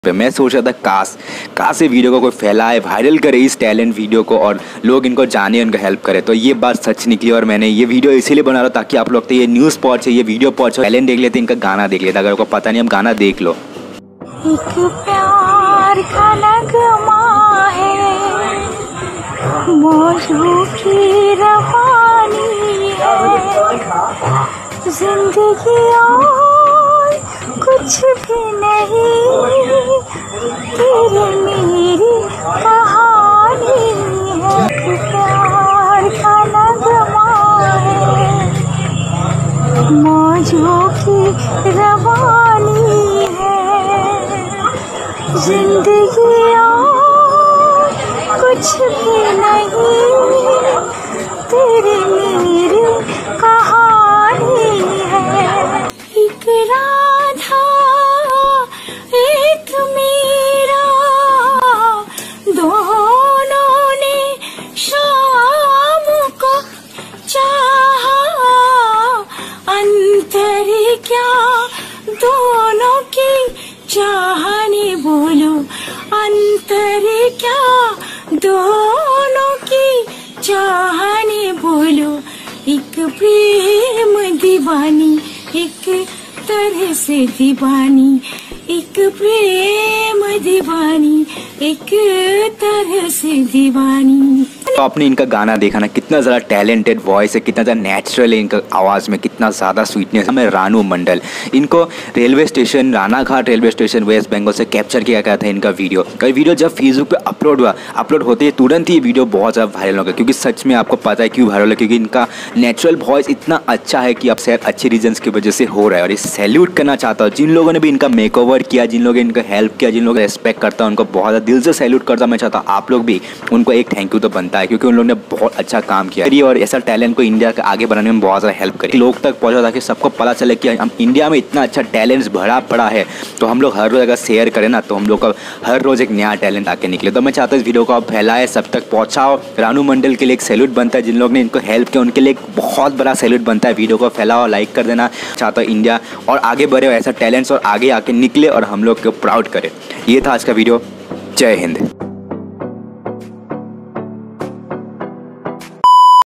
मैं सोच रहा था काश ये वीडियो को कोई फैलाए, वायरल करे इस टैलेंट वीडियो को और लोग इनको जाने, उनका हेल्प करे। तो ये बात सच निकली और मैंने ये वीडियो इसीलिए बना रहा हूँ ताकि आप लोग तो ये न्यूज़ पहुँचे, ये वीडियो पहुँचे, टैलेंट देख लेते, इनका गाना देख लेते। अगर आपको पता नहीं, आप गाना देख लो। एक प्यार का नगमा है, मौजों की रवानी है, जिंदगी और कुछ भी नहीं, तेरी मेरी कहानी है। एक प्यार का नगमा है, मौजों की रवानी है, जिंदगी और कुछ भी नहीं, तेरी मेरी कहानी है। एक राधा एक मीरा, दोनों ने शाम को चाहा, अंतर क्या दोनों की चाहने, बोलो अंतर क्या दोनों की चाहने, बोलो। एक प्रेम दीवानी, एक तरह से दीवानी, एक प्रेम दीवानी, एक तरह से दीवानी। तो आपने इनका गाना देखा ना, कितना ज़्यादा टैलेंटेड वॉइस है, कितना ज़्यादा नेचुरल है इनका आवाज़ में, कितना ज़्यादा स्वीटनेस है। रानू मंडल, इनको railway station, Ranaghat railway station West Bengal से कैप्चर किया गया था इनका वीडियो। कई वीडियो जब फेसबुक पे अपलोड होते ही तुरंत ही वीडियो बहुत ज़्यादा वायरल हो गया, क्योंकि सच में आपको पता है क्यों वायरल है, क्योंकि इनका नेचुरल वॉइस इतना अच्छा है कि अब शायद अच्छे रीजन्स की वजह से हो रहा है। और इस सैल्यूट करना चाहता हूँ जिन लोगों ने भी इनका मेकओवर किया, जिन लोगों ने इनका हेल्प किया, जिन लोगों को रेस्पेक्ट करता हूँ, उनको बहुत ज़्यादा दिल से सैल्यूट करता हूँ। मैं चाहता हूँ आप लोग भी उनको एक थैंक यू तो बनता है, क्योंकि उन लोगों ने बहुत अच्छा काम किया और ऐसा टैलेंट को इंडिया के आगे बढ़ाने में बहुत ज़्यादा हेल्प करी, लोग तक पहुँचा ताकि सबको पता चले कि हम इंडिया में इतना अच्छा टैलेंट्स भरा पड़ा है। तो हम लोग हर रोज़ अगर शेयर करें ना, तो हम लोग का हर रोज़ एक नया टैलेंट आके निकले। तो मैं चाहता हूँ इस वीडियो को आप फैलाए, सब तक पहुँचाओ। रानू मंडल के लिए एक सैल्यूट बनता है, जिन लोग ने इनको हेल्प किया उनके लिए एक बहुत बड़ा सैल्यूट बनता है। वीडियो को फैलाओ, लाइक कर देना। चाहता हूँ इंडिया और आगे बढ़े, ऐसा टैलेंट्स और आगे आके निकले और हम लोग को प्राउड करे। ये था आज का वीडियो। जय हिंद।